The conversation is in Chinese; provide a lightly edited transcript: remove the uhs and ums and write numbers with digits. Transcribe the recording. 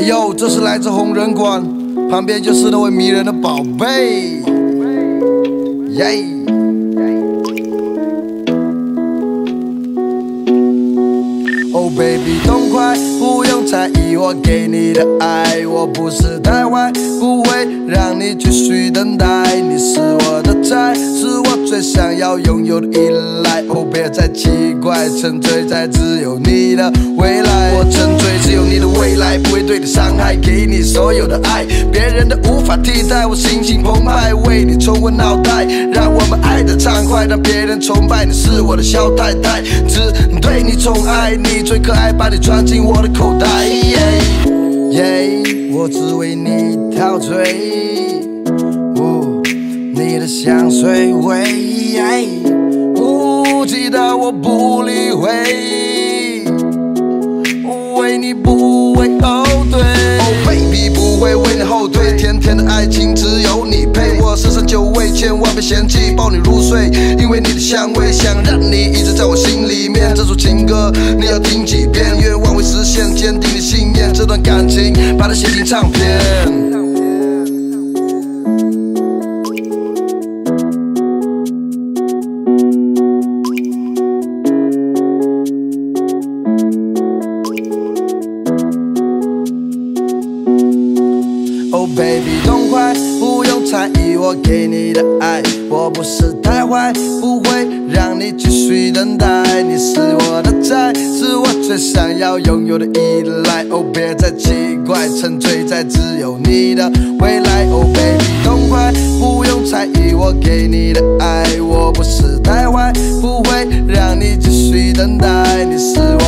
哟，这是来自红人馆，旁边就是那位迷人的宝贝，耶。Oh baby， 痛快，不用在意我给你的爱，我不是太坏，不会让你继续等待。你是我的菜，是我最想要拥有的依赖。Oh， 别再奇怪，沉醉在只有你的未来。我沉醉只有你的未来，不会对你伤害，给你所有的爱，别人的无法替代。我心情澎湃，为你冲昏脑袋，让我们爱的畅快，让别人崇拜。你是我的小太太，只对你宠爱，你最可爱，把你装进我的口袋。我只为你陶醉，你的香水味，其他我不理会，为你不会后退。Oh baby， 不会为你后退，甜甜的爱情只有你配。我身上9味，千万别嫌弃，抱你入睡，因为你的香味，想让你一直在我心里面。这首情歌你要听几遍，愿望会实现，坚定的信念，这段感情把它写进唱片。Oh baby， 痛快，不用在意我给你的爱，我不是太坏，不会让你继续等待。你是我的菜，是我最想要拥有的依赖。Oh， 别再奇怪，沉醉在只有你的未来。Oh baby， 痛快，不用在意我给你的爱，我不是太坏，不会让你继续等待。你是我